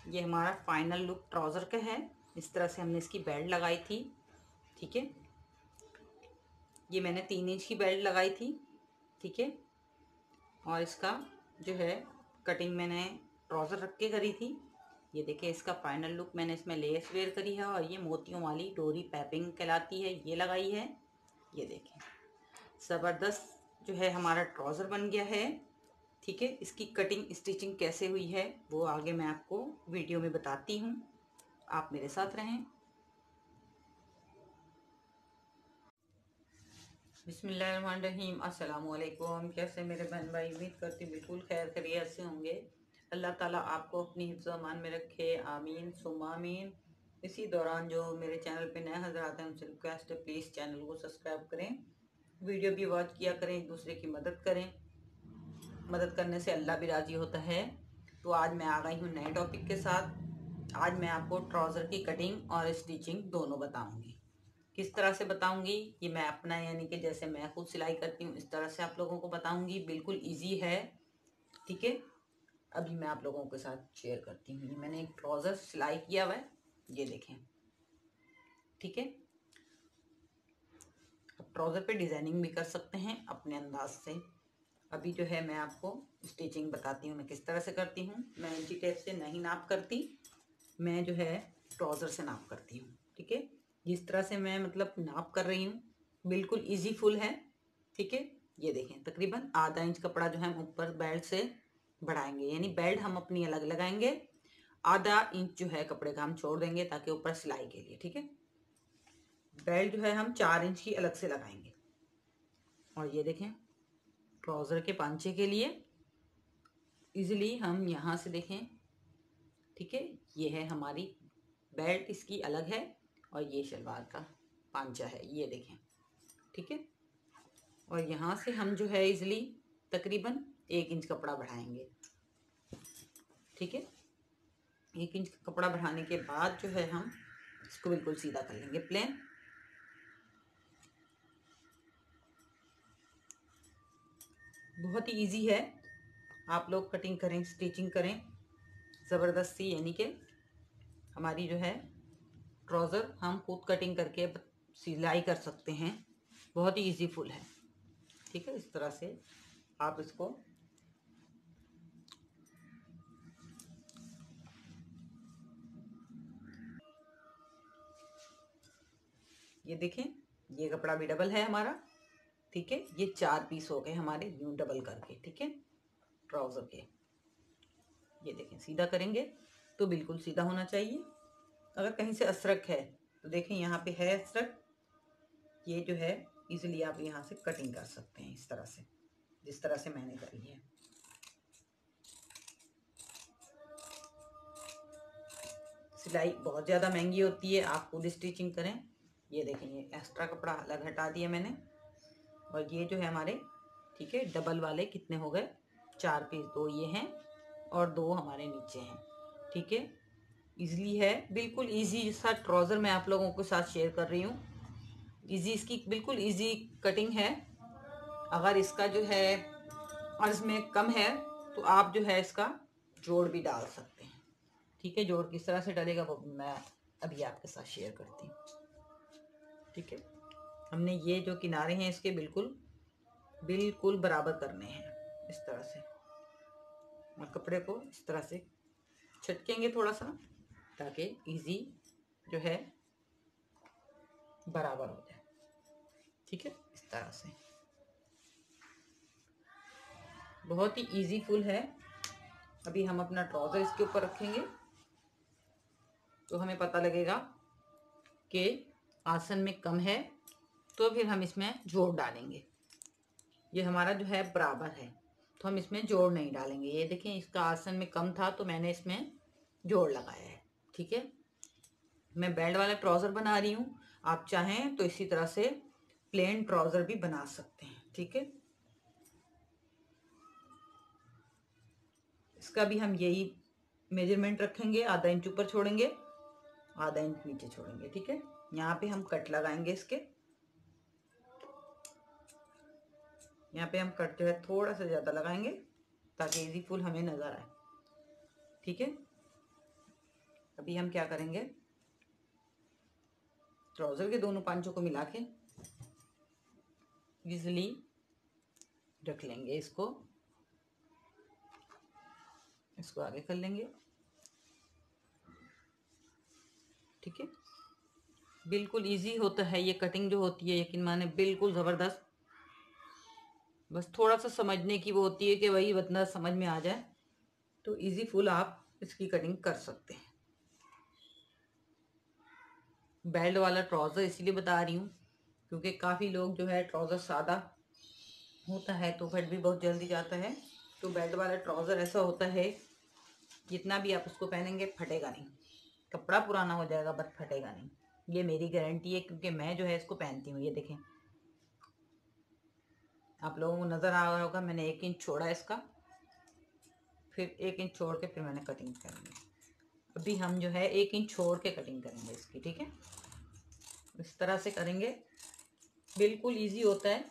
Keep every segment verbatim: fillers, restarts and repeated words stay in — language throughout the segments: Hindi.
ये हमारा फाइनल लुक ट्राउज़र का है। इस तरह से हमने इसकी बेल्ट लगाई थी। ठीक है, ये मैंने तीन इंच की बेल्ट लगाई थी। ठीक है, और इसका जो है कटिंग मैंने ट्राउज़र रख के करी थी। ये देखिए इसका फाइनल लुक मैंने इसमें लेस वेयर करी है और ये मोतियों वाली डोरी पैपिंग कहलाती है, ये लगाई है। ये देखिए ज़बरदस्त जो है हमारा ट्राउज़र बन गया है। ठीक है, इसकी कटिंग स्टिचिंग कैसे हुई है वो आगे मैं आपको वीडियो में बताती हूँ, आप मेरे साथ रहें। बिस्मिल्लाहिर्रहमानिर्रहीम, अस्सलाम वालेकुम। कैसे मेरे बहन भाई, उम्मीद करती बिल्कुल खैर खैरियत से होंगे। अल्लाह ताला आपको अपनी हिफ्ज़ अमान में रखे, आमीन सुम्मा आमीन। इसी दौरान जो मेरे चैनल पे नए हज़रात हैं उनसे रिक्वेस्ट है प्लीज़ चैनल को सब्सक्राइब करें, वीडियो भी वॉच किया करें, एक दूसरे की मदद करें। मदद करने से अल्लाह भी राज़ी होता है। तो आज मैं आ गई हूँ नए टॉपिक के साथ। आज मैं आपको ट्राउज़र की कटिंग और स्टिचिंग दोनों बताऊँगी। किस तरह से बताऊंगी ये मैं अपना यानी कि जैसे मैं खुद सिलाई करती हूँ इस तरह से आप लोगों को बताऊंगी। बिल्कुल इजी है। ठीक है, अभी मैं आप लोगों के साथ शेयर करती हूँ। ये मैंने एक ट्राउज़र सिलाई किया हुआ है, ये देखें। ठीक है, अब ट्राउज़र पे डिज़ाइनिंग भी कर सकते हैं अपने अंदाज से। अभी जो है मैं आपको स्टिचिंग बताती हूँ मैं किस तरह से करती हूँ। मैं इंची टेप से नहीं नाप करती, मैं जो है ट्राउज़र से नाप करती हूँ। ठीक है, जिस तरह से मैं मतलब नाप कर रही हूँ बिल्कुल इजी फुल है। ठीक है, ये देखें तकरीबन आधा इंच कपड़ा जो है हम ऊपर बेल्ट से बढ़ाएंगे, यानी बेल्ट हम अपनी अलग लगाएंगे, आधा इंच जो है कपड़े का हम छोड़ देंगे ताकि ऊपर सिलाई के लिए। ठीक है, बेल्ट जो है हम चार इंच की अलग से लगाएंगे। और ये देखें ट्राउज़र के पांचे के लिए इजीली हम यहाँ से देखें। ठीक है, ये है हमारी बेल्ट, इसकी अलग है और ये शलवार का पांचा है, ये देखें। ठीक है, और यहाँ से हम जो है इजली तकरीबन एक इंच कपड़ा बढ़ाएंगे। ठीक है, एक इंच कपड़ा बढ़ाने के बाद जो है हम इसको बिल्कुल सीधा कर लेंगे प्लेन। बहुत ही इजी है, आप लोग कटिंग करें स्टिचिंग करें ज़बरदस्ती, यानी कि हमारी जो है ट्राउज़र हम खुद कटिंग करके सिलाई कर सकते हैं। बहुत ही इजी फुल है। ठीक है, इस तरह से आप इसको ये देखें, ये कपड़ा भी डबल है हमारा। ठीक है, ये चार पीस हो गए हमारे यूं डबल करके। ठीक है, ट्राउज़र के ये देखें सीधा करेंगे तो बिल्कुल सीधा होना चाहिए। अगर कहीं से असरक है तो देखें यहाँ पे है असरक, ये जो है इजीली आप यहाँ से कटिंग कर सकते हैं इस तरह से, जिस तरह से मैंने करी है। सिलाई बहुत ज़्यादा महंगी होती है, आप खुद स्टिचिंग करें। ये देखें ये एक्स्ट्रा कपड़ा अलग हटा दिया मैंने, और ये जो है हमारे ठीक है डबल वाले कितने हो गए, चार पीस, दो ये हैं और दो हमारे नीचे हैं। ठीक है, इजली है, बिल्कुल इजी सा ट्राउज़र मैं आप लोगों के साथ शेयर कर रही हूँ। इजी, इसकी बिल्कुल इजी कटिंग है। अगर इसका जो है अर्ज में कम है तो आप जो है इसका जोड़ भी डाल सकते हैं। ठीक है, जोड़ किस तरह से डालेगा वो मैं अभी आपके साथ शेयर करती हूँ। ठीक है, हमने ये जो किनारे हैं इसके बिल्कुल बिल्कुल बराबर करने हैं इस तरह से, और कपड़े को इस तरह से छटकेंगे थोड़ा सा ताकि इजी जो है बराबर हो जाए। ठीक है, इस तरह से बहुत ही इजी फुल है। अभी हम अपना ट्राउज़र इसके ऊपर रखेंगे तो हमें पता लगेगा कि आसन में कम है, तो फिर हम इसमें जोड़ डालेंगे। ये हमारा जो है बराबर है तो हम इसमें जोड़ नहीं डालेंगे। ये देखें इसका आसन में कम था तो मैंने इसमें जोड़ लगाया है। ठीक है, मैं बेल्ट वाला ट्राउज़र बना रही हूँ, आप चाहें तो इसी तरह से प्लेन ट्राउज़र भी बना सकते हैं। ठीक है, इसका भी हम यही मेजरमेंट रखेंगे, आधा इंच ऊपर छोड़ेंगे, आधा इंच नीचे छोड़ेंगे। ठीक है, यहाँ पे हम कट लगाएंगे इसके, यहाँ पे हम कट जो है थोड़ा सा ज़्यादा लगाएंगे ताकि इजी फुल हमें नज़र आए। ठीक है, अभी हम क्या करेंगे, ट्राउज़र के दोनों पांचों को मिला के इजली रख लेंगे। इसको इसको आगे कर लेंगे, ठीक है। बिल्कुल इजी होता है ये कटिंग जो होती है, यकीन माने बिल्कुल ज़बरदस्त। बस थोड़ा सा समझने की वो होती है कि वही बंदा समझ में आ जाए तो इजी फुल आप इसकी कटिंग कर सकते हैं। बेल्ट वाला ट्राउज़र इसीलिए बता रही हूँ क्योंकि काफ़ी लोग जो है ट्राउज़र सादा होता है तो फट भी बहुत जल्दी जाता है। तो बेल्ट वाला ट्राउज़र ऐसा होता है जितना भी आप उसको पहनेंगे फटेगा नहीं, कपड़ा पुराना हो जाएगा बट फटेगा नहीं। ये मेरी गारंटी है क्योंकि मैं जो है इसको पहनती हूँ। ये देखें, आप लोगों को नज़र आ रहा होगा, मैंने एक इंच छोड़ा इसका, फिर एक इंच छोड़ के फिर मैंने कटिंग करेंगे। अभी हम जो है एक इंच छोड़ के कटिंग करेंगे इसकी, ठीक है। इस तरह से करेंगे, बिल्कुल इजी होता है।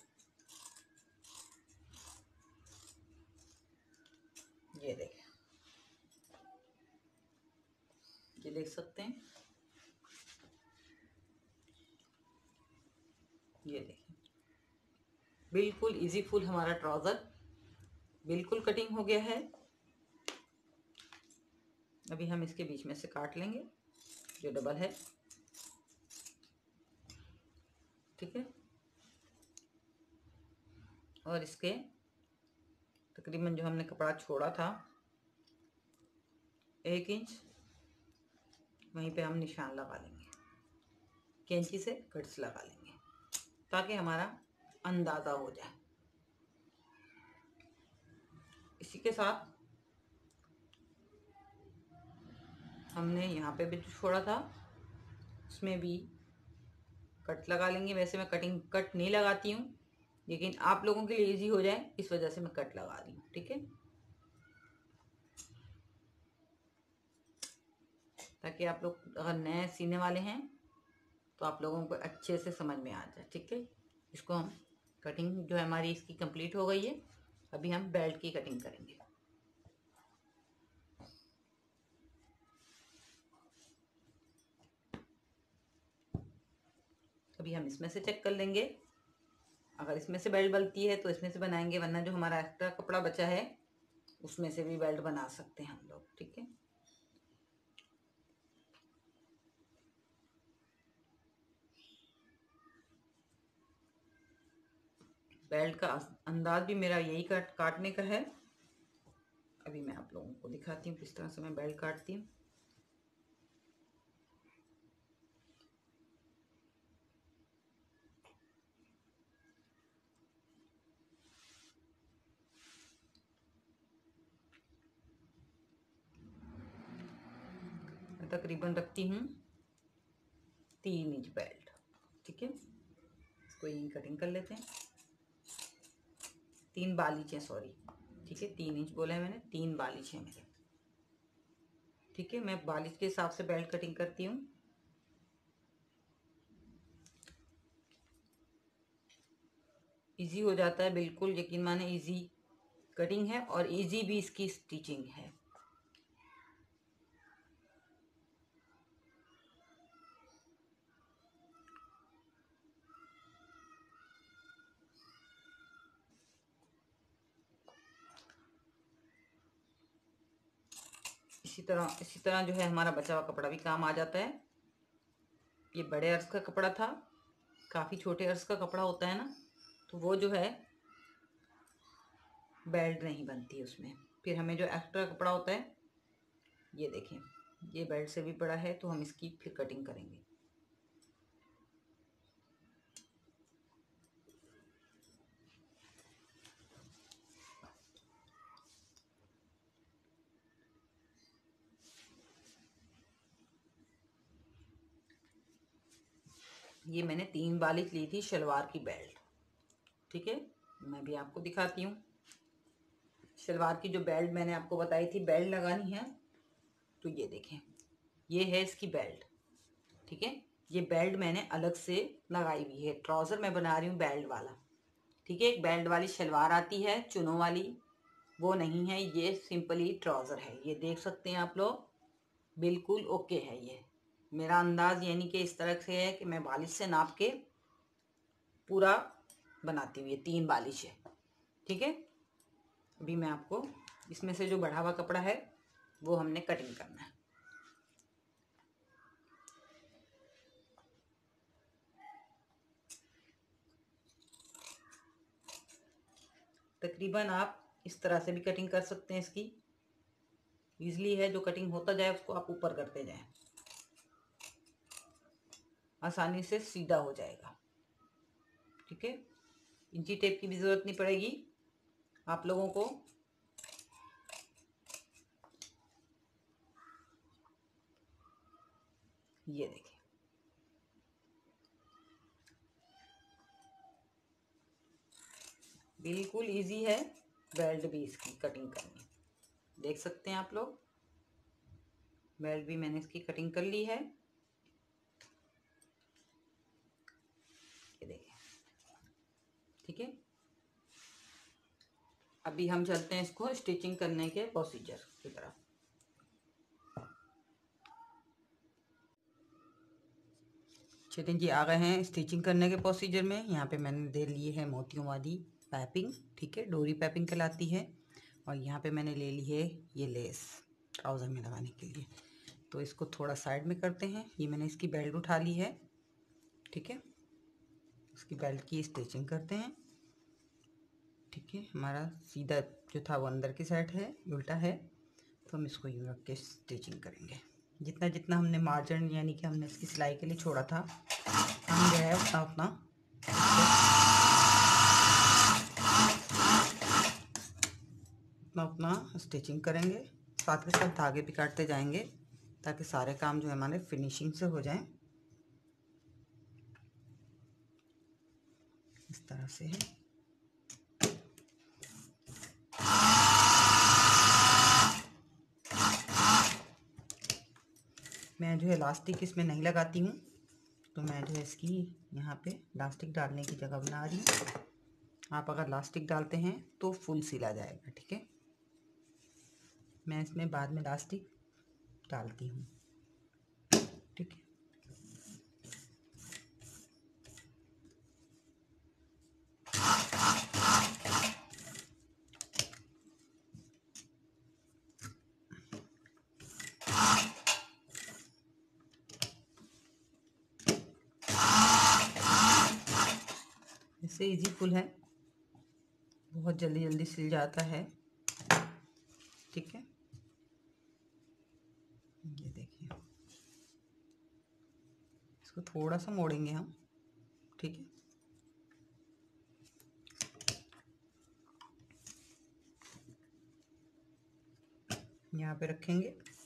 ये देखें, ये देख सकते हैं, ये देखें, बिल्कुल इजी फुल हमारा ट्राउज़र बिल्कुल कटिंग हो गया है। अभी हम इसके बीच में से काट लेंगे जो डबल है, ठीक है। और इसके तकरीबन जो हमने कपड़ा छोड़ा था एक इंच, वहीं पे हम निशान लगा लेंगे, कैंची से कट्स लगा लेंगे ताकि हमारा अंदाज़ा हो जाए। इसी के साथ हमने यहाँ पे भी जो छोड़ा था उसमें भी कट लगा लेंगे। वैसे मैं कटिंग कट नहीं लगाती हूँ, लेकिन आप लोगों के लिए इजी हो जाए इस वजह से मैं कट लगा रही हूँ, ठीक है, ताकि आप लोग अगर नए सीने वाले हैं तो आप लोगों को अच्छे से समझ में आ जाए, ठीक है। इसको हम कटिंग जो है हमारी इसकी कंप्लीट हो गई है। अभी हम बेल्ट की कटिंग करेंगे। अभी हम इसमें से चेक कर लेंगे, अगर इसमें से बेल्ट बनती है तो इसमें से बनाएंगे, वरना जो हमारा एक्स्ट्रा कपड़ा बचा है उसमें से भी बेल्ट बना सकते हैं हम लोग, ठीक है। बेल्ट का अंदाज भी मेरा यही काट काटने का है। अभी मैं आप लोगों को दिखाती हूँ किस तरह से मैं बेल्ट काटती हूँ। मैं तकरीबन रखती हूँ तीन इंच बेल्ट, ठीक है। इसको यही कटिंग कर लेते हैं, तीन बालीच है, सॉरी, ठीक है, तीन इंच बोला है मैंने, तीन बालीच है मेरे, ठीक है। मैं बालीच के हिसाब से बेल्ट कटिंग करती हूँ। इजी हो जाता है बिल्कुल, यकीन माने इजी कटिंग है और इजी भी इसकी स्टिचिंग है। इसी तरह इसी तरह जो है हमारा बचा हुआ कपड़ा भी काम आ जाता है। ये बड़े अर्ज का कपड़ा था, काफ़ी छोटे अर्ज का कपड़ा होता है ना, तो वो जो है बेल्ट नहीं बनती उसमें। फिर हमें जो एक्स्ट्रा कपड़ा होता है, ये देखें, ये बेल्ट से भी बड़ा है तो हम इसकी फिर कटिंग करेंगे। ये मैंने तीन बालीच ली थी शलवार की बेल्ट, ठीक है। मैं भी आपको दिखाती हूँ शलवार की जो बेल्ट मैंने आपको बताई थी बेल्ट लगानी है, तो ये देखें, ये है इसकी बेल्ट, ठीक है। ये बेल्ट मैंने अलग से लगाई हुई है, ट्राउज़र मैं बना रही हूँ बेल्ट वाला, ठीक है। एक बेल्ट वाली शलवार आती है चुनों वाली, वो नहीं है, ये सिंपली ट्राउज़र है। ये देख सकते हैं आप लोग, बिल्कुल ओके है। ये मेरा अंदाज यानी कि इस तरह से है कि मैं बालिश से नाप के पूरा बनाती हूँ। ये तीन बालिश है, ठीक है। अभी मैं आपको इसमें से जो बढ़ा हुआ कपड़ा है वो हमने कटिंग करना है। तकरीबन आप इस तरह से भी कटिंग कर सकते हैं। इसकी इजली है, जो कटिंग होता जाए उसको आप ऊपर करते जाएं, आसानी से सीधा हो जाएगा, ठीक है। इंची टेप की भी ज़रूरत नहीं पड़ेगी आप लोगों को। ये देखिए, बिल्कुल इजी है बेल्ट भी इसकी कटिंग करनी। देख सकते हैं आप लोग, बेल्ट भी मैंने इसकी कटिंग कर ली है। ये देखिए, ठीक है। अभी हम चलते हैं इसको स्टिचिंग करने के प्रोसीजर की तरफ। चलिए जी, आ गए हैं स्टिचिंग करने के प्रोसीजर में। यहाँ पे मैंने दे ली है मोतियों वाली पाइपिंग, ठीक है, डोरी पाइपिंग कहलाती है। और यहाँ पे मैंने ले ली है ये लेस ट्राउज़र में लगाने के लिए। तो इसको थोड़ा साइड में करते हैं। ये मैंने इसकी बेल्ट उठा ली है, ठीक है। इसकी बेल्ट की स्टिचिंग करते हैं, ठीक है। हमारा सीधा जो था वो अंदर की साइड है, उल्टा है, तो हम इसको यूँ रख के स्टिचिंग करेंगे। जितना जितना हमने मार्जिन यानी कि हमने इसकी सिलाई के लिए छोड़ा था, हम जो है उतना उतना उतना उतना स्टिचिंग करेंगे। साथ के साथ धागे भी काटते जाएंगे ताकि सारे काम जो है हमारे फिनिशिंग से हो जाएं। इस तरह से है। मैं जो है इलास्टिक इसमें नहीं लगाती हूँ, तो मैं जो है इसकी यहाँ पे इलास्टिक डालने की जगह बना रही हूँ। आप अगर इलास्टिक डालते हैं तो फुल सिला जाएगा, ठीक है। मैं इसमें बाद में इलास्टिक डालती हूँ, ठीक है। इससे इजी फुल है, बहुत जल्दी जल्दी सिल जाता है, ठीक है। ये देखिए, इसको थोड़ा सा मोड़ेंगे हम, ठीक है। यहाँ पे रखेंगे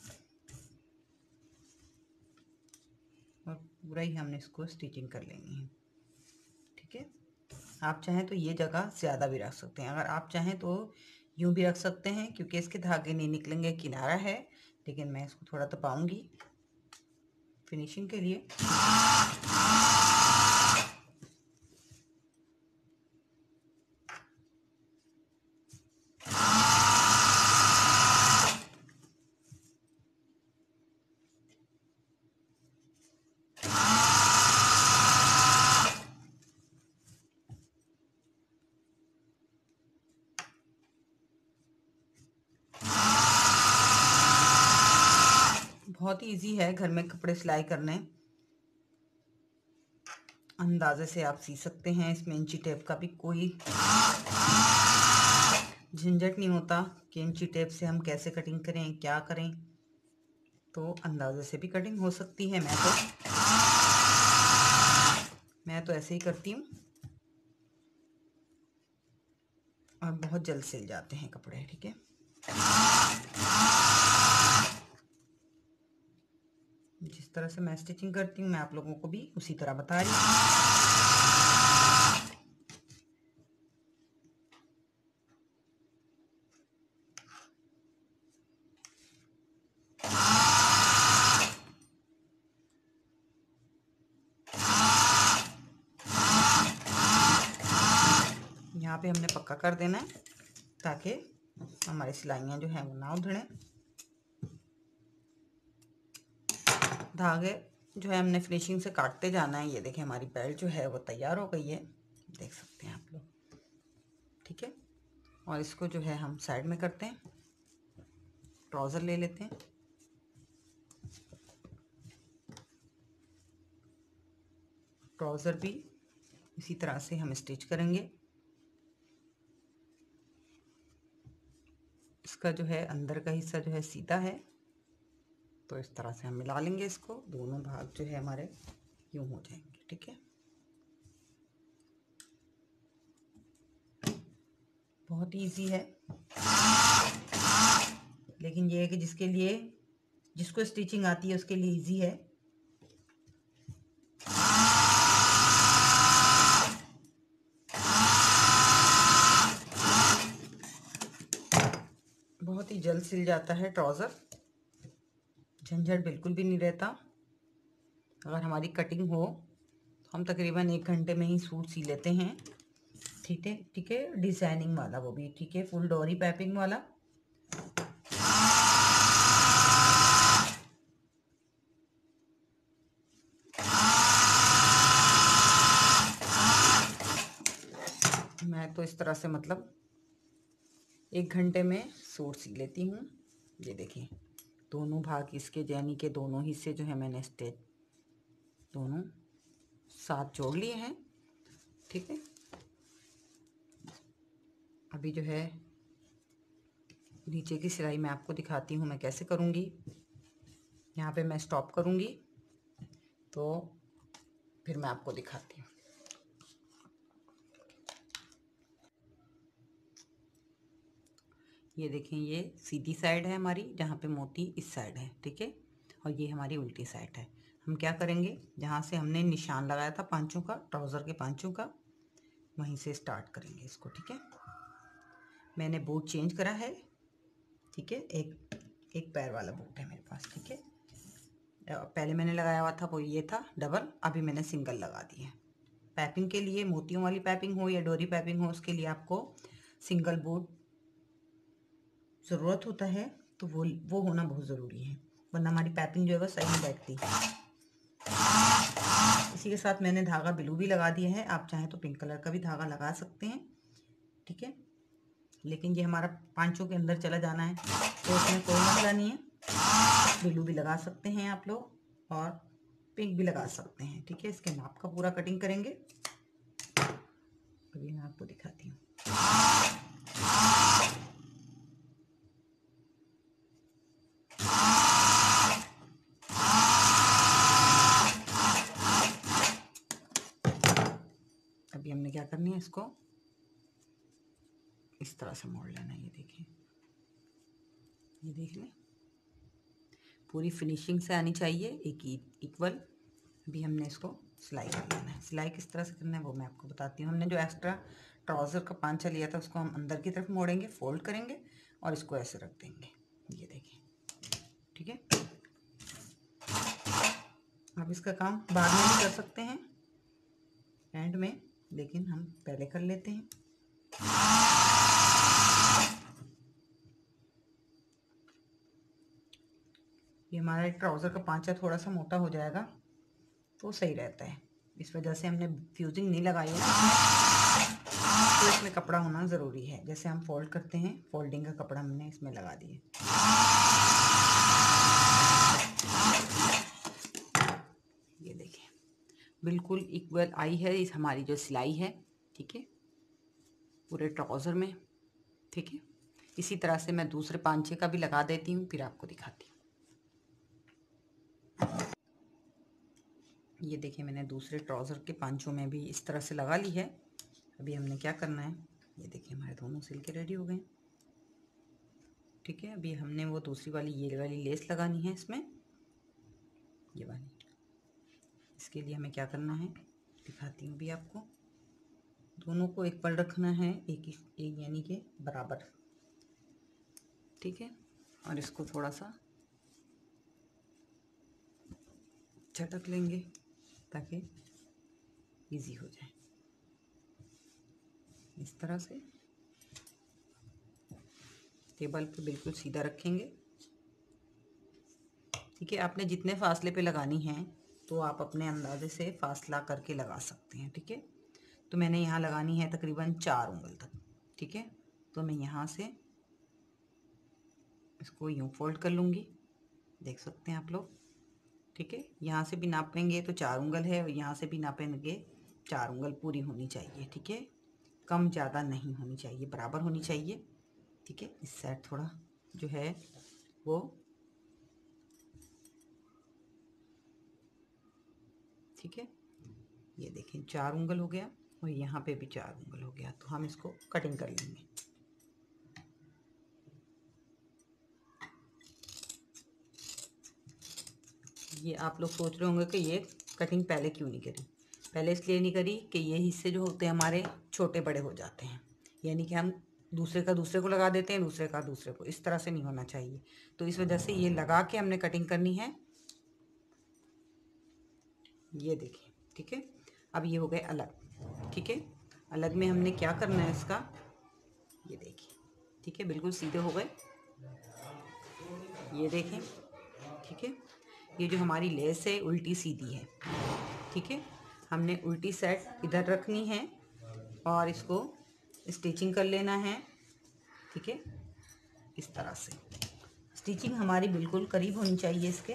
और पूरा ही हमने इसको स्टिचिंग कर लेंगे, ठीक है। आप चाहें तो ये जगह ज़्यादा भी रख सकते हैं। अगर आप चाहें तो यूं भी रख सकते हैं, क्योंकि इसके धागे नहीं निकलेंगे, किनारा है। लेकिन मैं इसको थोड़ा दबाऊंगी फिनिशिंग के लिए। बहुत ही इजी है घर में कपड़े सिलाई करने, अंदाजे से आप सी सकते हैं। इसमें इंची टेप का भी कोई झंझट नहीं होता कि इंची टेप से हम कैसे कटिंग करें, क्या करें। तो अंदाजे से भी कटिंग हो सकती है। मैं तो मैं तो ऐसे ही करती हूँ और बहुत जल्द सिल जाते हैं कपड़े, ठीक है। जिस तरह से मैं स्टिचिंग करती हूँ मैं आप लोगों को भी उसी तरह बता रही हूँ। यहाँ पे हमने पक्का कर देना है ताकि हमारी सिलाइयाँ जो हैं वो ना उधड़ें। धागे जो है हमने फिनिशिंग से काटते जाना है। ये देखिए हमारी बेल्ट जो है वो तैयार हो गई है, देख सकते हैं आप लोग। ठीक है, और इसको जो है हम साइड में करते हैं। ट्राउज़र ले लेते हैं। ट्राउज़र भी इसी तरह से हम स्टिच करेंगे। इसका जो है अंदर का हिस्सा जो है सीधा है, तो इस तरह से हम मिला लेंगे इसको। दोनों भाग जो है हमारे यूं हो जाएंगे। ठीक है, बहुत इजी है, लेकिन ये है कि जिसके लिए जिसको स्टिचिंग आती है उसके लिए इजी है। बहुत ही जल्द सिल जाता है ट्राउज़र, झंझट बिल्कुल भी नहीं रहता। अगर हमारी कटिंग हो तो हम तकरीबन एक घंटे में ही सूट सी लेते हैं। ठीक है, ठीक है, डिज़ाइनिंग वाला वो भी। ठीक है, फुल डोरी पाइपिंग वाला। मैं तो इस तरह से मतलब एक घंटे में सूट सी लेती हूँ। ये देखिए दोनों भाग इसके यानी के दोनों हिस्से जो है मैंने स्टिच दोनों साथ जोड़ लिए हैं। ठीक है, अभी जो है नीचे की सिलाई मैं आपको दिखाती हूँ मैं कैसे करूँगी। यहाँ पे मैं स्टॉप करूँगी तो फिर मैं आपको दिखाती हूँ। ये देखें, ये सीधी साइड है हमारी, जहाँ पे मोती इस साइड है। ठीक है, और ये हमारी उल्टी साइड है। हम क्या करेंगे, जहाँ से हमने निशान लगाया था पांचों का, ट्राउज़र के पांचों का, वहीं से स्टार्ट करेंगे इसको। ठीक है, मैंने बूट चेंज करा है। ठीक है, एक एक पैर वाला बूट है मेरे पास। ठीक है, पहले मैंने लगाया हुआ था वो ये था डबल, अभी मैंने सिंगल लगा दिया है। पाइपिंग के लिए, मोतियों वाली पाइपिंग हो या डोरी पाइपिंग हो, उसके लिए आपको सिंगल बूट ज़रूरत होता है, तो वो वो होना बहुत ज़रूरी है, वरना हमारी पाइपिंग जो है वो सही नहीं बैठती। इसी के साथ मैंने धागा ब्लू भी लगा दिया है, आप चाहें तो पिंक कलर का भी धागा लगा सकते हैं। ठीक है, लेकिन ये हमारा पांचों के अंदर चला जाना है तो उसमें कोई मसला नहीं है। ब्लू भी लगा सकते हैं आप लोग और पिंक भी लगा सकते हैं। ठीक है, इसके नाप का पूरा कटिंग करेंगे, अभी मैं आपको दिखाती हूँ। अभी हमने क्या करनी है, इसको इस तरह से मोड़ लेना है। ये देखिए, ये देख लें, पूरी फिनिशिंग से आनी चाहिए एक इक्वल। अभी हमने इसको सिलाई कर लेना है। सिलाई किस तरह से करना है वो मैं आपको बताती हूँ। हमने जो एक्स्ट्रा ट्राउज़र का पांचा लिया था उसको हम अंदर की तरफ मोड़ेंगे, फोल्ड करेंगे और इसको ऐसे रख देंगे। ये देखिए, ठीक है। आप इसका काम बाद में भी कर सकते हैं एंड में, लेकिन हम पहले कर लेते हैं। ये हमारा ट्राउज़र का पांचा थोड़ा सा मोटा हो जाएगा तो सही रहता है, इस वजह से हमने फ्यूजिंग नहीं लगाई है, तो इसमें कपड़ा होना ज़रूरी है। जैसे हम फोल्ड करते हैं, फोल्डिंग का कपड़ा हमने इसमें लगा दिया। ये देखिए बिल्कुल इक्वल आई है इस हमारी जो सिलाई है। ठीक है, पूरे ट्राउज़र में। ठीक है, इसी तरह से मैं दूसरे पांचे का भी लगा देती हूँ, फिर आपको दिखाती हूँ। ये देखिए मैंने दूसरे ट्राउज़र के पांचों में भी इस तरह से लगा ली है। अभी हमने क्या करना है, ये देखिए हमारे दोनों सिल के रेडी हो गए। ठीक है, अभी हमने वो दूसरी वाली ये वाली लेस लगानी है इसमें, ये वाली। इसके लिए हमें क्या करना है दिखाती हूँ भी आपको। दोनों को एक पल रखना है, एक एक यानी के बराबर। ठीक है, और इसको थोड़ा सा झटक लेंगे ताकि इजी हो जाए। इस तरह से टेबल पे बिल्कुल सीधा रखेंगे ठीक है, आपने जितने फासले पे लगानी है तो आप अपने अंदाजे से फासला करके लगा सकते हैं। ठीक है, तो मैंने यहाँ लगानी है तकरीबन चार उंगल तक। ठीक है, तो मैं यहाँ से इसको यूँ फोल्ड कर लूँगी, देख सकते हैं आप लोग। ठीक है, यहाँ से भी नापेंगे तो चार उंगल है और यहाँ से भी नापेंगे चार उंगल पूरी होनी चाहिए। ठीक है, कम ज़्यादा नहीं होनी चाहिए, बराबर होनी चाहिए। ठीक है, इस साइड थोड़ा जो है वो ठीक है, ये देखें चार उंगल हो गया और यहाँ पे भी चार उंगल हो गया। तो हम इसको कटिंग कर लेंगे। ये आप लोग सोच रहे होंगे कि ये कटिंग पहले क्यों नहीं करी। पहले इसलिए नहीं करी कि ये हिस्से जो होते हैं हमारे छोटे बड़े हो जाते हैं, यानी कि हम दूसरे का दूसरे को लगा देते हैं, दूसरे का दूसरे को। इस तरह से नहीं होना चाहिए, तो इस वजह से ये लगा के हमने कटिंग करनी है। ये देखिए, ठीक है, अब ये हो गए अलग। ठीक है, अलग में हमने क्या करना है इसका, ये देखिए, ठीक है, बिल्कुल सीधे हो गए। ये देखें, ठीक है, ये जो हमारी लेस है उल्टी सीधी है। ठीक है, हमने उल्टी साइड इधर रखनी है और इसको स्टिचिंग कर लेना है। ठीक है, इस तरह से स्टिचिंग हमारी बिल्कुल करीब होनी चाहिए इसके।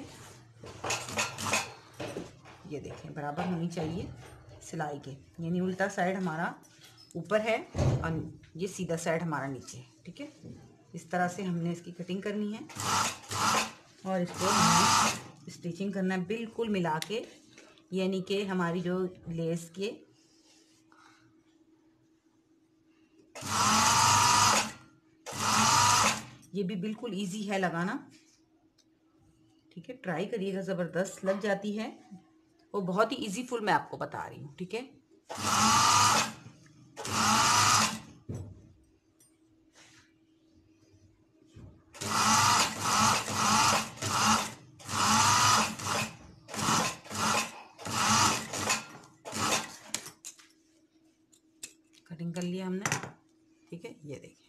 ये देखें, बराबर होनी चाहिए सिलाई के, यानी उल्टा साइड हमारा ऊपर है और ये सीधा साइड हमारा नीचे है। ठीक है, इस तरह से हमने इसकी कटिंग करनी है और इसको हमें स्टिचिंग करना है बिल्कुल मिला के, यानी कि हमारी जो लेस के ये भी बिल्कुल इजी है लगाना। ठीक है, ट्राई करिएगा, ज़बरदस्त लग जाती है और बहुत ही इजी फुल मैं आपको बता रही हूँ। ठीक है, कटिंग कर लिया हमने। ठीक है, ये देखिए,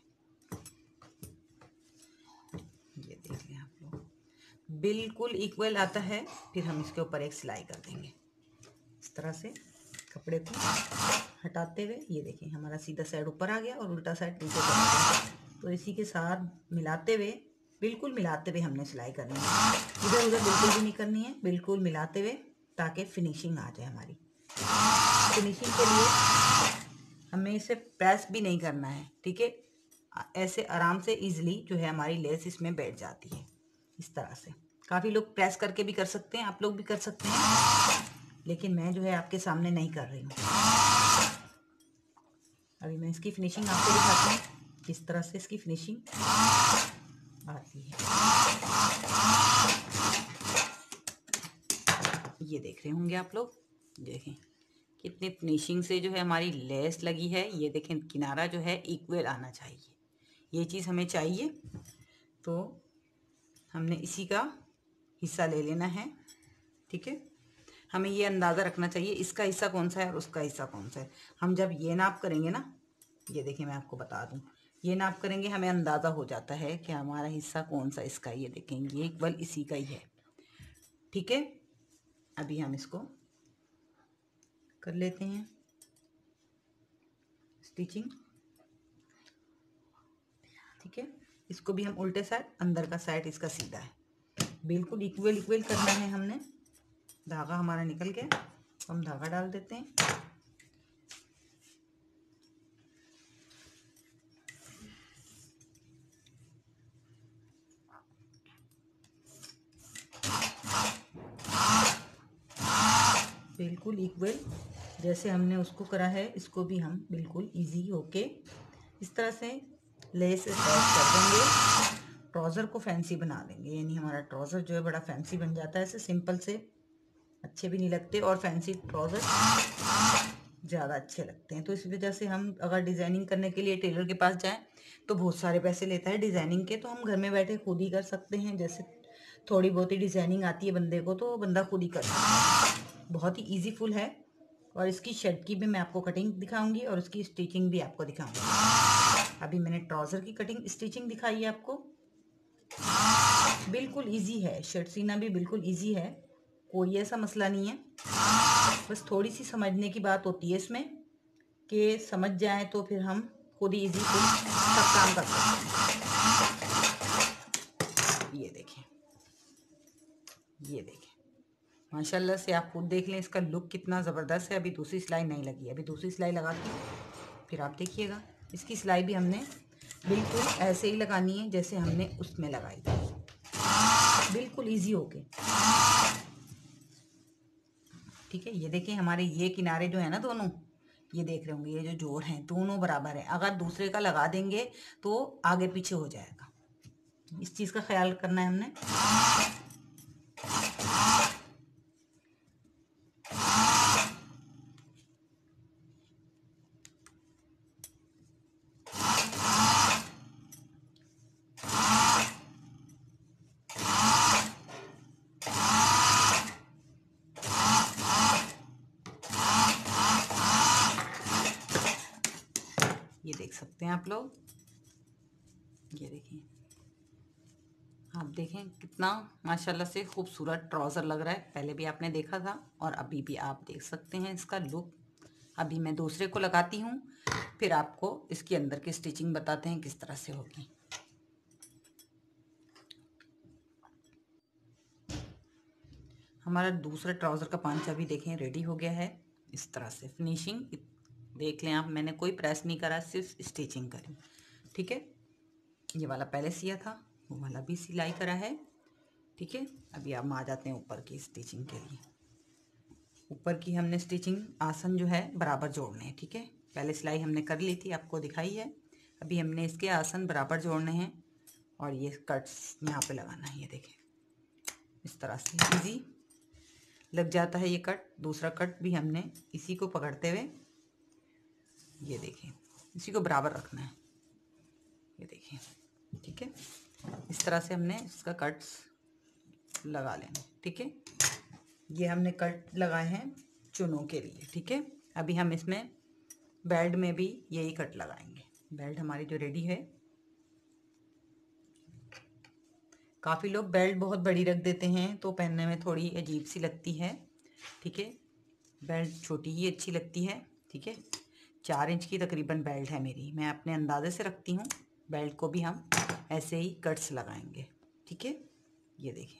ये देख लें आप लोग, बिल्कुल इक्वल आता है। फिर हम इसके ऊपर एक सिलाई कर देंगे इस तरह से, कपड़े को हटाते हुए। ये देखिए, हमारा सीधा साइड ऊपर आ गया और उल्टा साइड नीचे चला गया। तो इसी के साथ मिलाते हुए, बिल्कुल मिलाते हुए हमने सिलाई करनी है, इधर उधर बिल्कुल भी नहीं करनी है, बिल्कुल मिलाते हुए, ताकि फिनिशिंग आ जाए हमारी। फिनिशिंग के लिए हमें इसे प्रेस भी नहीं करना है। ठीक है, ऐसे आराम से इजीली जो है हमारी लेस इसमें बैठ जाती है इस तरह से। काफ़ी लोग प्रेस करके भी कर सकते हैं, आप लोग भी कर सकते हैं, लेकिन मैं जो है आपके सामने नहीं कर रही हूँ। अभी मैं इसकी फिनिशिंग आपको दिखाती हूँ, किस तरह से इसकी फिनिशिंग आती है। ये देख रहे होंगे आप लोग, देखें कितनी फिनिशिंग से जो है हमारी लेस लगी है। ये देखें, किनारा जो है इक्वल आना चाहिए, ये चीज़ हमें चाहिए। तो हमने इसी का हिस्सा ले लेना है। ठीक है, हमें ये अंदाज़ा रखना चाहिए इसका हिस्सा कौन सा है और उसका हिस्सा कौन सा है। हम जब ये नाप करेंगे ना, ये देखिए मैं आपको बता दूं, ये नाप करेंगे हमें अंदाज़ा हो जाता है कि हमारा हिस्सा कौन सा इसका। ये देखेंगे, ये इक्वल इसी का ही है। ठीक है, अभी हम इसको कर लेते हैं स्टिचिंग। ठीक है, इसको भी हम उल्टे साइड, अंदर का साइड इसका सीधा है, बिल्कुल इक्वल इक्वल करना है हमने। धागा हमारा निकल गया, हम धागा डाल देते हैं। बिल्कुल इक्वल जैसे हमने उसको करा है, इसको भी हम बिल्कुल इजी होके इस तरह से लेस अटैच कर देंगे। ट्राउज़र को फैंसी बना देंगे, यानी हमारा ट्राउज़र जो है बड़ा फैंसी बन जाता है। ऐसे सिंपल से अच्छे भी नहीं लगते और फैंसी ट्राउज़र ज़्यादा अच्छे लगते हैं। तो इस वजह से हम अगर डिज़ाइनिंग करने के लिए टेलर के पास जाएं तो बहुत सारे पैसे लेता है डिज़ाइनिंग के, तो हम घर में बैठे खुद ही कर सकते हैं। जैसे थोड़ी बहुत ही डिज़ाइनिंग आती है बंदे को, तो बंदा खुद ही कर सकता है। बहुत ही ईजी फुल है और इसकी शर्ट की भी मैं आपको कटिंग दिखाऊंगी और उसकी स्टिचिंग भी आपको दिखाऊंगी। अभी मैंने ट्राउज़र की कटिंग स्टिचिंग दिखाई है आपको। बिल्कुल इजी है, शर्ट सीना भी बिल्कुल इजी है, कोई ऐसा मसला नहीं है। बस थोड़ी सी समझने की बात होती है इसमें कि समझ जाए तो फिर हम खुद ही इजी सब काम कर सकते हैं। ये देखें, ये देखें, माशाल्लाह से आप खुद देख लें इसका लुक कितना ज़बरदस्त है। अभी दूसरी सिलाई नहीं लगी, अभी दूसरी सिलाई लगा के फिर आप देखिएगा। इसकी सिलाई भी हमने बिल्कुल ऐसे ही लगानी है जैसे हमने उसमें लगाई थी, बिल्कुल इजी होके। ठीक है, ये देखें हमारे ये किनारे जो है ना दोनों, ये देख रहे होंगे, ये जो जोड़ हैं दोनों बराबर है। अगर दूसरे का लगा देंगे तो आगे पीछे हो जाएगा, इस चीज़ का ख्याल करना है हमने। ये देख सकते हैं आप लोग, ये देखिए, आप देखें कितना माशाल्लाह से खूबसूरत ट्राउज़र लग रहा है। पहले भी आपने देखा था और अभी भी आप देख सकते हैं इसका लुक। अभी मैं दूसरे को लगाती हूँ, फिर आपको इसके अंदर की स्टिचिंग बताते हैं किस तरह से होगी। हमारा दूसरा ट्राउज़र का पांचा भी देखें रेडी हो गया है। इस तरह से फिनिशिंग देख लें आप, मैंने कोई प्रेस नहीं करा, सिर्फ स्टिचिंग करी। ठीक है, ये वाला पहले सिया था, वो वाला भी सिलाई करा है। ठीक है, अभी हम आ जाते हैं ऊपर की स्टिचिंग के लिए। ऊपर की हमने स्टिचिंग आसन जो है बराबर जोड़ने हैं। ठीक है, पहले सिलाई हमने कर ली थी, आपको दिखाई है। अभी हमने इसके आसन बराबर जोड़ने हैं और ये कट्स यहाँ पे लगाना है। ये देखें, इस तरह से इजी लग जाता है ये कट। दूसरा कट भी हमने इसी को पकड़ते हुए, ये देखें, इसी को बराबर रखना है। ये देखें, ठीक है, इस तरह से हमने इसका कट्स लगा लेना। ठीक है, ये हमने कट लगाए हैं चुनों के लिए। ठीक है, अभी हम इसमें बेल्ट में भी यही कट लगाएंगे। बेल्ट हमारी जो रेडी है, काफ़ी लोग बेल्ट बहुत बड़ी रख देते हैं तो पहनने में थोड़ी अजीब सी लगती है। ठीक है, बेल्ट छोटी ही अच्छी लगती है। ठीक है, चार इंच की तकरीबन बेल्ट है मेरी, मैं अपने अंदाजे से रखती हूँ। बेल्ट को भी हम ऐसे ही कट्स लगाएंगे। ठीक है, ये देखिए,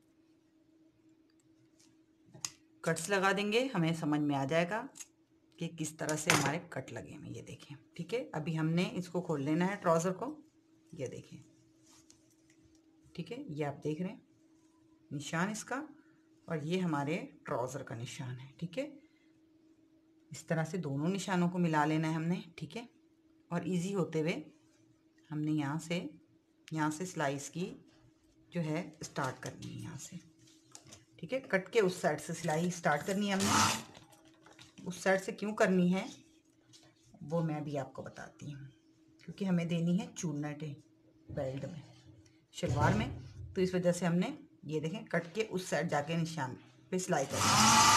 कट्स लगा देंगे, हमें समझ में आ जाएगा कि किस तरह से हमारे कट लगे हैं। ये देखें, ठीक है, अभी हमने इसको खोल लेना है ट्राउज़र को। ये देखें, ठीक है, ये आप देख रहे हैं निशान इसका, और ये हमारे ट्राउज़र का निशान है। ठीक है, इस तरह से दोनों निशानों को मिला लेना है हमने। ठीक है, और इजी होते हुए हमने यहाँ से यहाँ से स्लाइस की जो है स्टार्ट करनी है, यहाँ से। ठीक है, कट के उस साइड से सिलाई स्टार्ट करनी है हमने। उस साइड से क्यों करनी है वो मैं भी आपको बताती हूँ, क्योंकि हमें देनी है चूनटें बेल्ट में, शलवार में, तो इस वजह से हमने ये देखें कट के उस साइड जाके निशान पे सिलाई करनी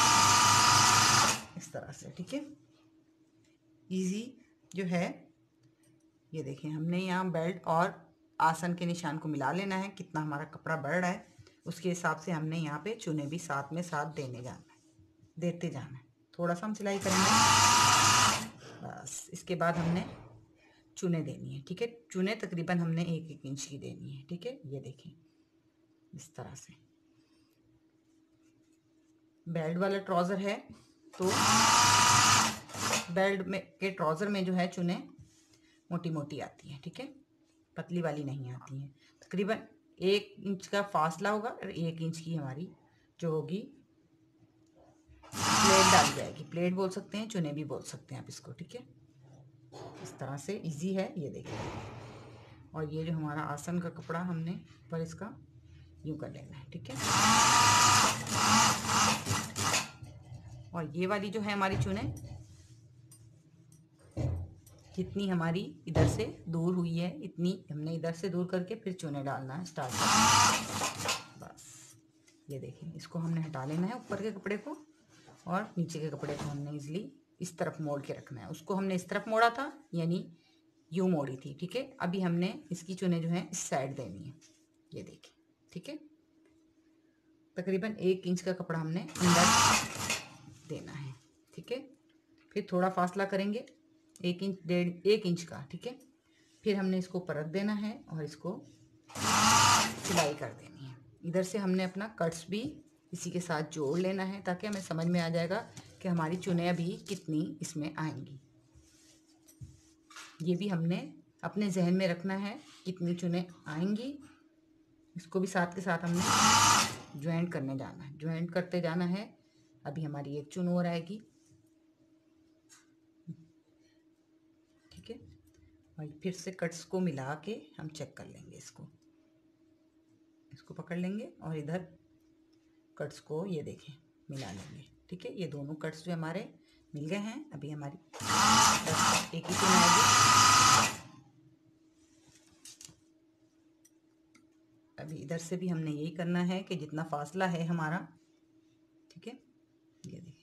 है इस तरह से। ठीक है, इजी जो है, ये देखें, हमने यहाँ बेल्ट और आसन के निशान को मिला लेना है। कितना हमारा कपड़ा बढ़ रहा है उसके हिसाब से हमने यहाँ पे चुने भी साथ में साथ देने जाना है, देते जाना है। थोड़ा सा हम सिलाई करेंगे बस, इसके बाद हमने चुने देनी है। ठीक है, चुने तकरीबन हमने एक एक इंच की देनी है। ठीक है, ये देखें इस तरह से। बेल्ट वाला ट्राउज़र है तो बेल्ट में के ट्राउज़र में जो है चुने मोटी मोटी आती है। ठीक है, पतली वाली नहीं आती हैं। तकरीबन एक इंच का फासला होगा और एक इंच की हमारी जो होगी प्लेट डाल जाएगी। प्लेट बोल सकते हैं, चुने भी बोल सकते हैं आप इसको। ठीक है, इस तरह से इजी है, ये देखिए। और ये जो हमारा आसन का कपड़ा हमने पर इसका यूँ कर लेना है। ठीक है, और ये वाली जो है हमारी चुने जितनी हमारी इधर से दूर हुई है इतनी हमने इधर से दूर करके फिर चुने डालना है, स्टार्ट करना बस। ये देखें, इसको हमने हटा लेना है ऊपर के कपड़े को, और नीचे के कपड़े को हमने इजली इस तरफ मोड़ के रखना है। उसको हमने इस तरफ मोड़ा था, यानी यूँ मोड़ी थी। ठीक है, अभी हमने इसकी चुने जो है इस साइड देनी है। ये देखिए, ठीक है। तकरीबन एक इंच का कपड़ा हमने अंदर देना है, ठीक है। फिर थोड़ा फासला करेंगे, एक इंच डेढ़ एक इंच का, ठीक है। फिर हमने इसको परत देना है और इसको सिलाई कर देनी है। इधर से हमने अपना कट्स भी इसी के साथ जोड़ लेना है ताकि हमें समझ में आ जाएगा कि हमारी चुनें अभी कितनी इसमें आएंगी। ये भी हमने अपने जहन में रखना है कितनी चुनें आएंगी। इसको भी साथ के साथ हमने ज्वाइंट करने जाना है, ज्वाइंट करते जाना है। अभी हमारी एक चुन और आएगी, ठीक है। और फिर से कट्स को मिला के हम चेक कर लेंगे, इसको इसको पकड़ लेंगे और इधर कट्स को ये देखें मिला लेंगे, ठीक है। ये दोनों कट्स जो हमारे मिल गए हैं। अभी हमारी एक ही चुन आएगी। अभी इधर से भी हमने यही करना है कि जितना फासला है हमारा, ठीक है। ये देखिए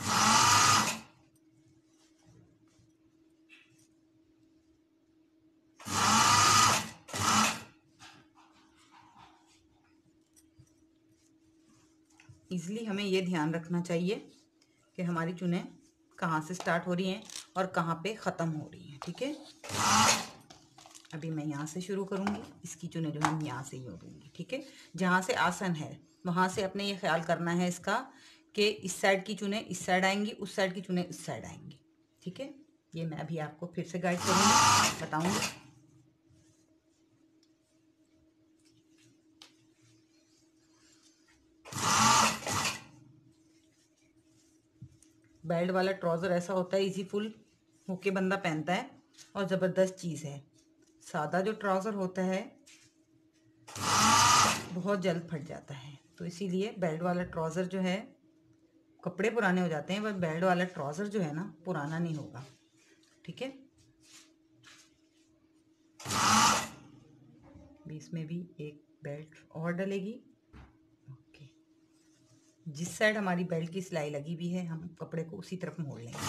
इसलिए हमें ये ध्यान रखना चाहिए कि हमारी चुनें कहाँ से स्टार्ट हो रही हैं और कहाँ पे ख़त्म हो रही हैं, ठीक है। अभी मैं यहाँ से शुरू करूँगी, इसकी चुनें जो हम यहाँ से ही जोड़ूँगी, ठीक है। जहाँ से आसन है वहाँ से अपने ये ख्याल करना है इसका कि इस साइड की चुनें इस साइड आएंगी, उस साइड की चुनें इस साइड आएंगी, ठीक है। ये मैं अभी आपको फिर से गाइड करूँगी, बताऊँगी। बेल्ट वाला ट्राउज़र ऐसा होता है, इजी फुल होके बंदा पहनता है और ज़बरदस्त चीज़ है। सादा जो ट्राउज़र होता है बहुत जल्द फट जाता है, तो इसीलिए बेल्ट वाला ट्राउज़र जो है, कपड़े पुराने हो जाते हैं बट बेल्ट वाला ट्राउज़र जो है ना पुराना नहीं होगा, ठीक है। बीच में भी एक बेल्ट और डलेगी। ओके, जिस साइड हमारी बेल्ट की सिलाई लगी हुई है हम कपड़े को उसी तरफ मोड़ लेंगे।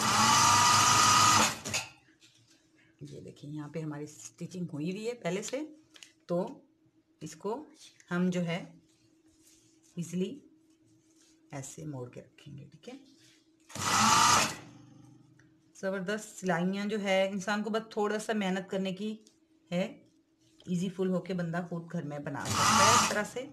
ये देखिए यहाँ पे हमारी स्टिचिंग हुई हुई है पहले से, तो इसको हम जो है इजली ऐसे मोड़ के रखेंगे, ठीक है। ज़बरदस्त सिलाइयाँ जो है इंसान को बस थोड़ा सा मेहनत करने की है, इजी फुल होके बंदा खुद घर में बना सकता है। इस तरह से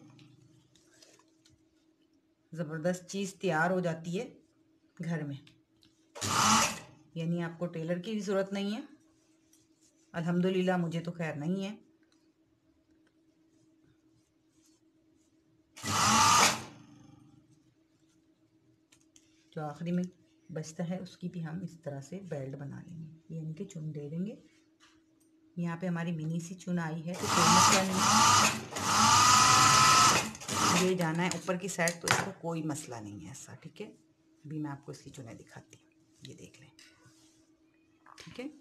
ज़बरदस्त चीज़ तैयार हो जाती है घर में, यानी आपको टेलर की भी ज़रूरत नहीं है। अल्हम्दुलिल्लाह मुझे तो खैर नहीं है। जो आखिरी में बचता है उसकी भी हम इस तरह से बेल्ट बना लेंगे, यानी कि चुन दे देंगे। यहाँ पे हमारी मिनी सी चुन आई है तो कोई मसला नहीं, ये जाना है ऊपर की साइड तो इसका कोई मसला नहीं है ऐसा, ठीक है। अभी मैं आपको इसकी चुनें दिखाती हूँ, ये देख लें, ठीक है।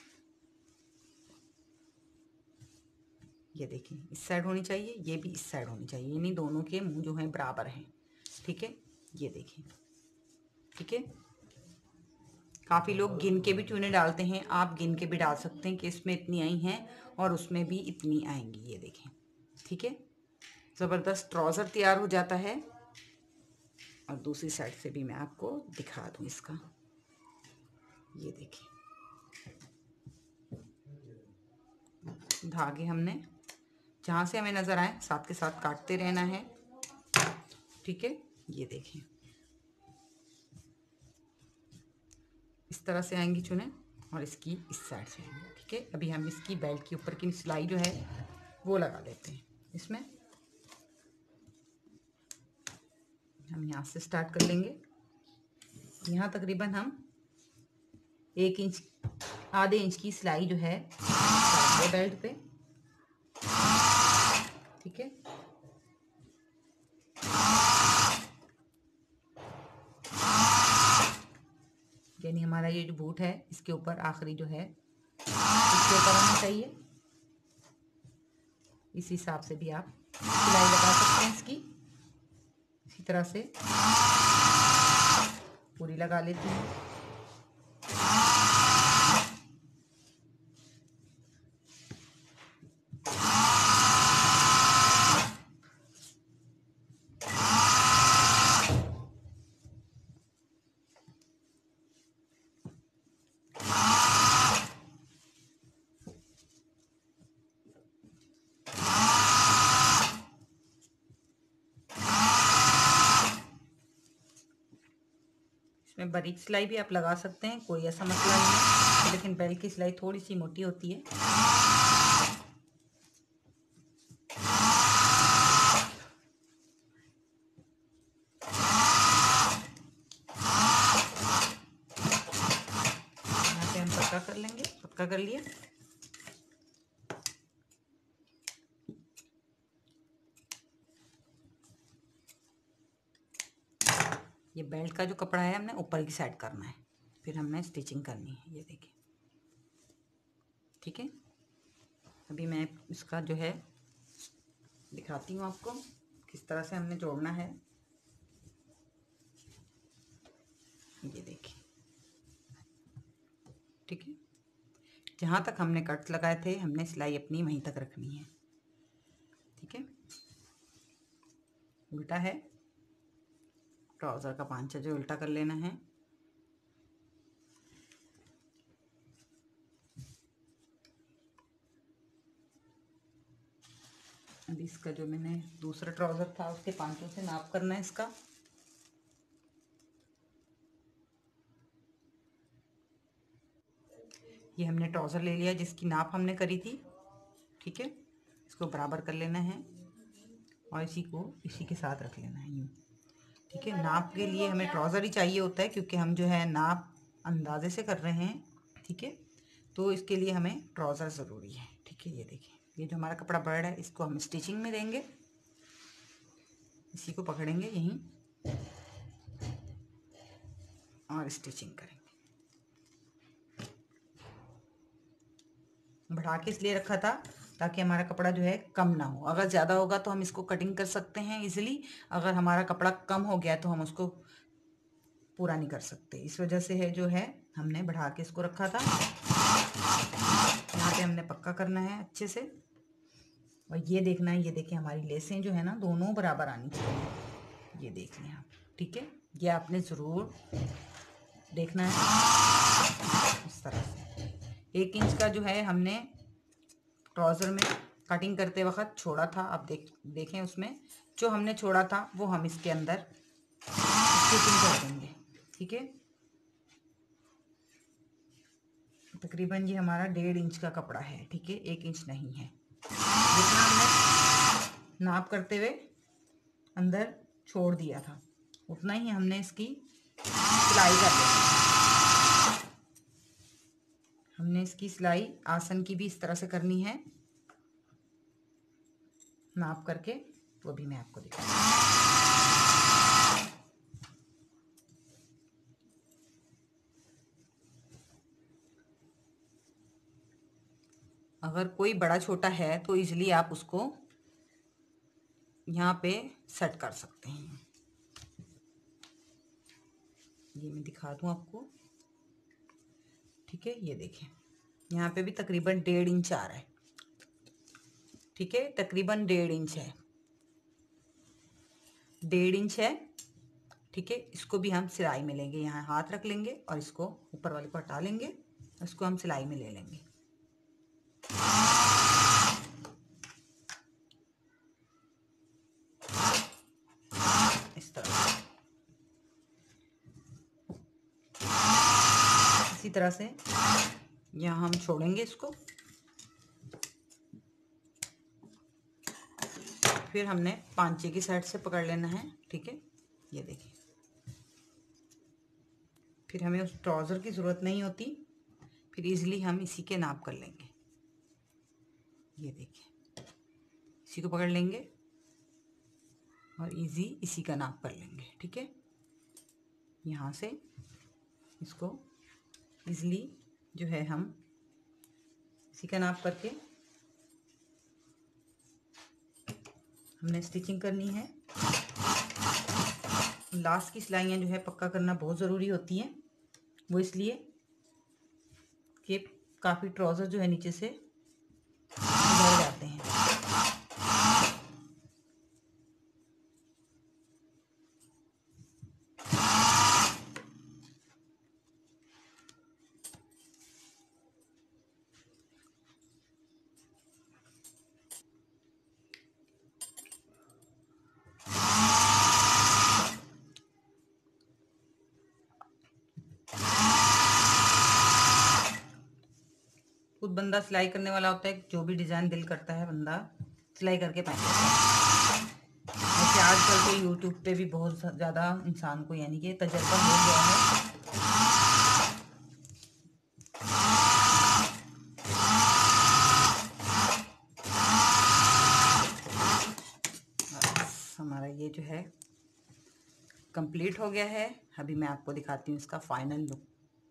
ये देखिए इस साइड होनी चाहिए, ये भी इस साइड होनी चाहिए, यानी दोनों के मुंह जो हैं बराबर हैं, ठीक है। ये देखिए, ठीक है। काफ़ी लोग गिन के भी चुने डालते हैं, आप गिन के भी डाल सकते हैं कि इसमें इतनी आई हैं और उसमें भी इतनी आएंगी, ये देखें, ठीक है। ज़बरदस्त ट्राउज़र तैयार हो जाता है। और दूसरी साइड से भी मैं आपको दिखा दूँ इसका, ये देखिए धागे हमने जहाँ से हमें नज़र आए साथ के साथ काटते रहना है, ठीक है। ये देखें इस तरह से आएंगी चुनें और इसकी इस साइड से आएंगी, ठीक है। अभी हम इसकी बेल्ट के ऊपर की सिलाई जो है वो लगा लेते हैं। इसमें हम यहाँ से स्टार्ट कर लेंगे, यहाँ तकरीबन हम एक इंच आधे इंच की सिलाई जो है बेल्ट पे, ठीक है। यानी हमारा ये जो बूट है इसके ऊपर आखिरी जो है इसके ऊपर होना चाहिए। इस हिसाब से भी आप सिलाई लगा सकते हैं इसकी, इसी तरह से पूरी लगा लेती हूँ। इसमें बारीक सिलाई भी आप लगा सकते हैं, कोई ऐसा मसला नहीं है, लेकिन बेल्ट की सिलाई थोड़ी सी मोटी होती है। यहाँ पे हम पक्का कर लेंगे, पक्का कर लिया। ये बेल्ट का जो कपड़ा है हमने ऊपर की साइड करना है, फिर हमने स्टिचिंग करनी है। ये देखिए, ठीक है। अभी मैं इसका जो है दिखाती हूँ आपको किस तरह से हमने जोड़ना है। ये देखिए, ठीक है। जहाँ तक हमने कट्स लगाए थे हमने सिलाई अपनी वहीं तक रखनी है, ठीक है। उल्टा है, ट्राउज़र का पांचा जो उल्टा कर लेना है। अभी इसका जो मैंने दूसरा ट्राउज़र था उसके पांचों से नाप करना है इसका। ये हमने ट्राउज़र ले लिया जिसकी नाप हमने करी थी, ठीक है। इसको बराबर कर लेना है और इसी को इसी के साथ रख लेना है यूँ, ठीक है। नाप के लिए हमें ट्राउज़र ही चाहिए होता है क्योंकि हम जो है नाप अंदाजे से कर रहे हैं, ठीक है। तो इसके लिए हमें ट्राउज़र ज़रूरी है, ठीक है। ये देखिए, ये जो हमारा कपड़ा बर्ड है इसको हम स्टिचिंग में देंगे। इसी को पकड़ेंगे यहीं और स्टिचिंग करेंगे। बढ़ा के इसलिए रखा था ताकि हमारा कपड़ा जो है कम ना हो। अगर ज़्यादा होगा तो हम इसको कटिंग कर सकते हैं इजीली, अगर हमारा कपड़ा कम हो गया तो हम उसको पूरा नहीं कर सकते। इस वजह से है जो है हमने बढ़ा के इसको रखा था। यहाँ पे हमने पक्का करना है अच्छे से। और ये देखना है, ये देखिए हमारी लेसें जो है ना दोनों बराबर आनी चाहिए। ये देख लें आप, ठीक है। ये आपने ज़रूर देखना है इस तरह से। एक इंच का जो है हमने ट्राउज़र में कटिंग करते वक्त छोड़ा था, आप देख देखें उसमें जो हमने छोड़ा था वो हम इसके अंदर स्टिचिंग कर देंगे, ठीक है। तकरीबन ये हमारा डेढ़ इंच का कपड़ा है, ठीक है, एक इंच नहीं है। जितना हमने नाप करते हुए अंदर छोड़ दिया था उतना ही हमने इसकी सिलाई कर लेनी है। हमने इसकी सिलाई आसन की भी इस तरह से करनी है नाप करके, वो भी मैं आपको दिखाऊंगी। अगर कोई बड़ा छोटा है तो इजीली आप उसको यहाँ पे सेट कर सकते हैं। ये मैं दिखा दूँ आपको, ठीक है। ये देखें, यहाँ पे भी तकरीबन डेढ़ इंच आ रहा है, ठीक है। तकरीबन डेढ़ इंच है, डेढ़ इंच है, ठीक है। इसको भी हम सिलाई में लेंगे, यहाँ हाथ रख लेंगे और इसको ऊपर वाले को हटा लेंगे, इसको हम सिलाई में ले लेंगे। इस तरह इसी तरह से यहाँ हम छोड़ेंगे इसको। फिर हमने पांचे की साइड से पकड़ लेना है, ठीक है। ये देखिए, फिर हमें उस ट्राउज़र की ज़रूरत नहीं होती, फिर इजीली हम इसी के नाप कर लेंगे। ये देखिए, इसी को पकड़ लेंगे और इजी इसी का नाप कर लेंगे, ठीक है। यहाँ से इसको इजीली जो है हम इसी का नाप करके हमने स्टिचिंग करनी है। लास्ट की सिलाइयाँ जो है पक्का करना बहुत ज़रूरी होती हैं, वो इसलिए कि काफ़ी ट्राउज़र जो है नीचे से उधर जाते हैं। खुद बंदा सिलाई करने वाला होता है, जो भी डिज़ाइन दिल करता है बंदा सिलाई करके पहन लेता है। वैसे आजकल तो यूट्यूब पे भी बहुत ज़्यादा इंसान को यानी कि तजर्बा हो गया है। हमारा ये जो है कंप्लीट हो गया है। अभी मैं आपको दिखाती हूँ इसका फाइनल लुक।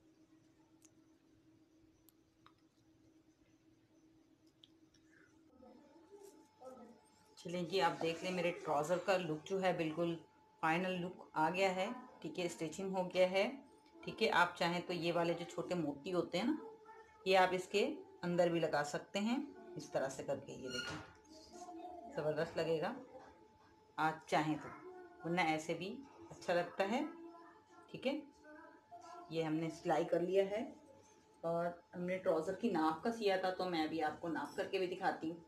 चलिए जी, आप देख लें मेरे ट्राउज़र का लुक जो है बिल्कुल फाइनल लुक आ गया है। ठीक है, स्टिचिंग हो गया है। ठीक है, आप चाहें तो ये वाले जो छोटे मोती होते हैं ना, ये आप इसके अंदर भी लगा सकते हैं इस तरह से करके। ये देखिए ज़बरदस्त लगेगा आप चाहें तो, वरना ऐसे भी अच्छा लगता है। ठीक है, ये हमने सिलाई कर लिया है और हमने ट्राउज़र की नाप का सिया था, तो मैं अभी आपको नाप करके भी दिखाती हूँ।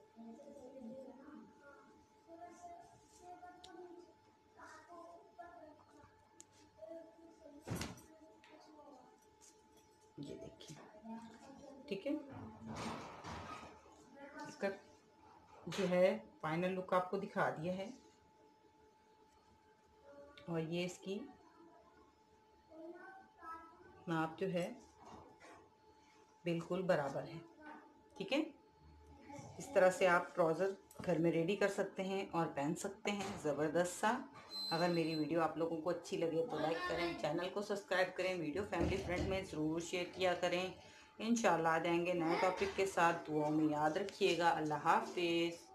ये देखिए, ठीक है, इसका जो है फाइनल लुक आपको दिखा दिया है और ये इसकी नाप जो है बिल्कुल बराबर है। ठीक है, इस तरह से आप ट्राउज़र घर में रेडी कर सकते हैं और पहन सकते हैं ज़बरदस्त सा। अगर मेरी वीडियो आप लोगों को अच्छी लगे तो लाइक करें, चैनल को सब्सक्राइब करें, वीडियो फैमिली फ्रेंड में ज़रूर शेयर किया करें। इंशाल्लाह आ जाएंगे नए टॉपिक के साथ। दुआओं में याद रखिएगा। अल्लाह हाफिज़।